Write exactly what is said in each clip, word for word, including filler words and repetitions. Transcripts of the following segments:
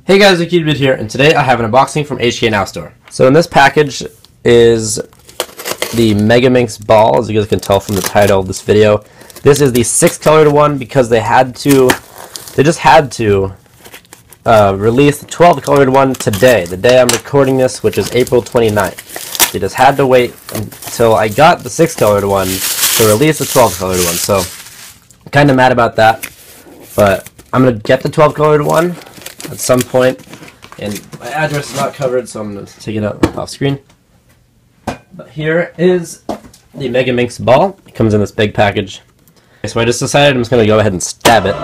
Hey guys, Akidbit here, and today I have an unboxing from H K Now Store. So in this package is the Megaminx ball, as you guys can tell from the title of this video. This is the six colored one because they had to, they just had to uh, release the twelve colored one today, the day I'm recording this, which is April twenty-ninth. They just had to wait until I got the six colored one to release the twelve colored one. So I'm kind of mad about that, but I'm going to get the twelve colored one at some point, and my address is not covered, so I'm going to take it out off screen. But here is the Megaminx ball. It comes in this big package. So I just decided I'm just going to go ahead and stab it.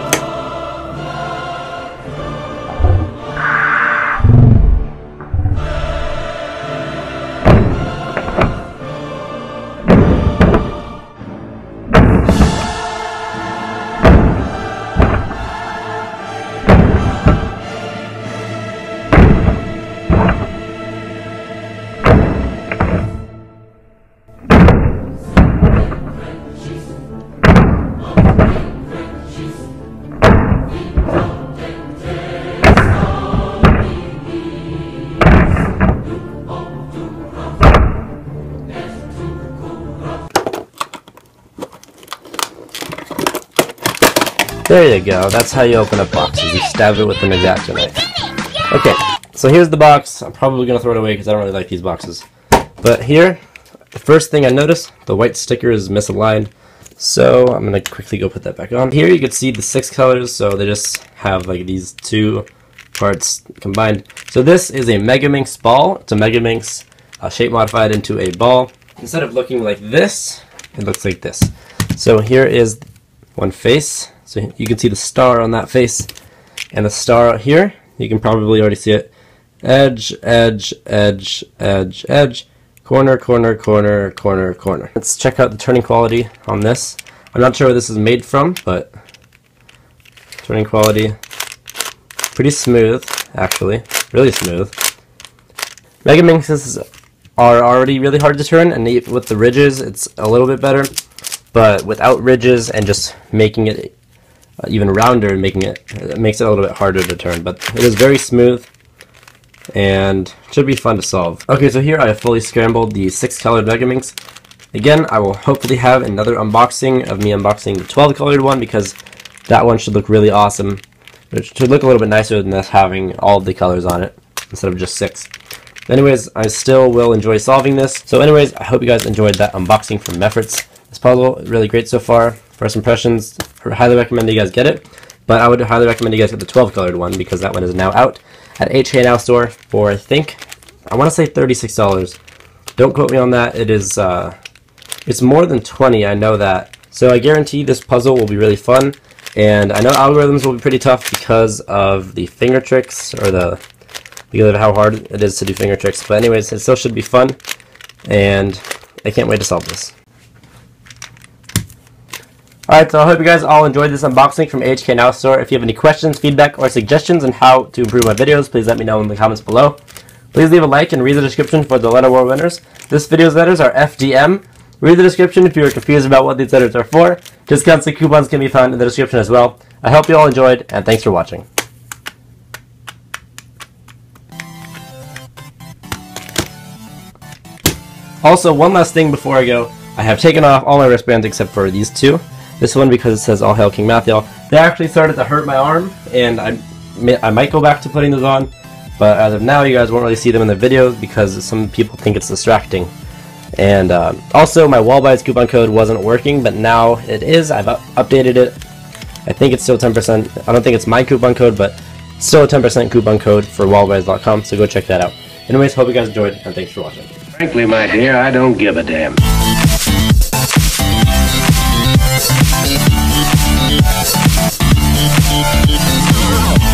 There you go, that's how you open up boxes. You stab it with an X-Acto knife. Okay, so here's the box. I'm probably going to throw it away because I don't really like these boxes. But here, the first thing I noticed, the white sticker is misaligned. So I'm going to quickly go put that back on. Here you can see the six colors, so they just have like these two parts combined. So this is a Megaminx ball. It's a Megaminx uh, shape modified into a ball. Instead of looking like this, it looks like this. So here is one face. So you can see the star on that face, and the star here, you can probably already see it. Edge, edge, edge, edge, edge, corner, corner, corner, corner, corner. Let's check out the turning quality on this. I'm not sure where this is made from, but turning quality, pretty smooth, actually, really smooth. Megaminxes are already really hard to turn, and with the ridges, it's a little bit better. But without ridges and just making it Uh, even rounder and making it, it makes it a little bit harder to turn, but it is very smooth and should be fun to solve. Okay, so here I have fully scrambled the six colored Megaminx. Again, I will hopefully have another unboxing of me unboxing the twelve colored one because that one should look really awesome. It should look a little bit nicer than us having all the colors on it instead of just six. Anyways, I still will enjoy solving this. So anyways, I hope you guys enjoyed that unboxing from Mefferts. This puzzle, really great so far. First impressions, I highly recommend you guys get it, but I would highly recommend you guys get the twelve colored one because that one is now out at H K Now Store for, I think, I want to say thirty-six dollars. Don't quote me on that. It is, uh, it's more than twenty, I know that. So I guarantee this puzzle will be really fun, and I know algorithms will be pretty tough because of the finger tricks, or the, because of how hard it is to do finger tricks, but anyways, it still should be fun, and I can't wait to solve this. Alright, so I hope you guys all enjoyed this unboxing from H K Now Store. If you have any questions, feedback, or suggestions on how to improve my videos, please let me know in the comments below. Please leave a like and read the description for the letter war winners. This video's letters are F D M. Read the description if you are confused about what these letters are for. Discounts and coupons can be found in the description as well. I hope you all enjoyed, and thanks for watching. Also, one last thing before I go. I have taken off all my wristbands except for these two. This one because it says All Hail King Mathiel. They actually started to hurt my arm, and I, I might go back to putting those on, but as of now you guys won't really see them in the videos because some people think it's distracting. And uh, also my Wallbytes coupon code wasn't working, but now it is. I've up updated it. I think it's still ten percent. I don't think it's my coupon code, but it's still a ten percent coupon code for wallbytes dot com, so go check that out. Anyways, hope you guys enjoyed, and thanks for watching. Frankly, my dear, I don't give a damn. We'll be right back.